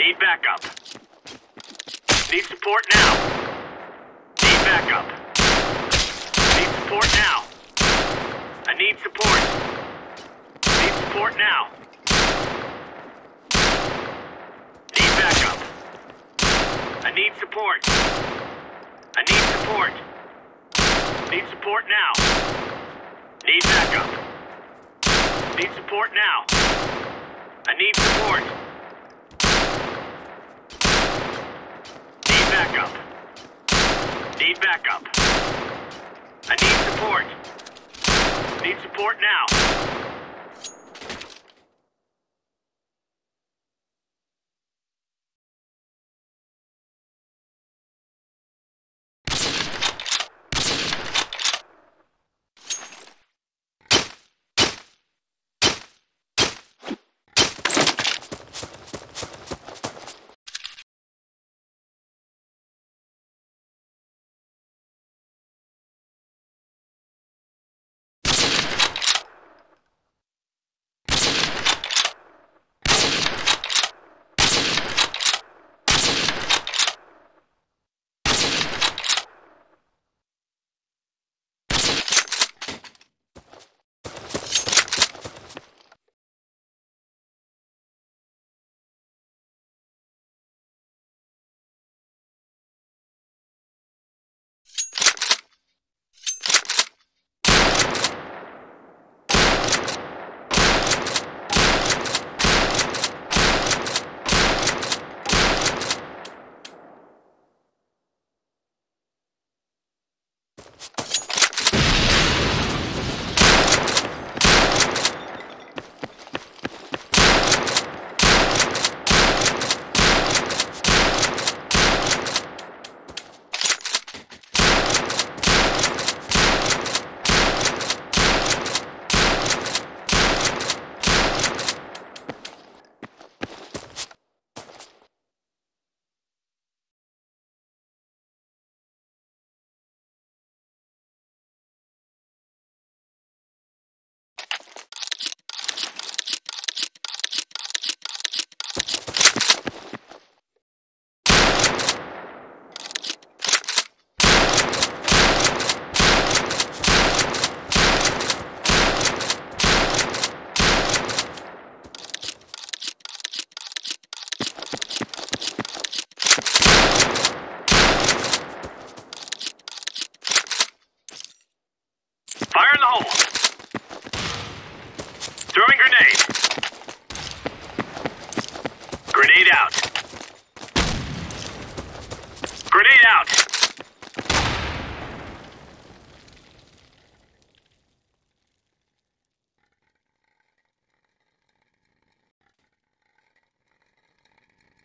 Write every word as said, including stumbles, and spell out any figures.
Need backup. Need support now. Need backup. Need support now. I need support. Need support now. Need backup. I need support. I need support. Need support now. Need backup. Need support now. I need support. Need backup. Need backup. I need support. Need support now. Fire in the hole. Throwing grenade. Grenade out. Grenade out.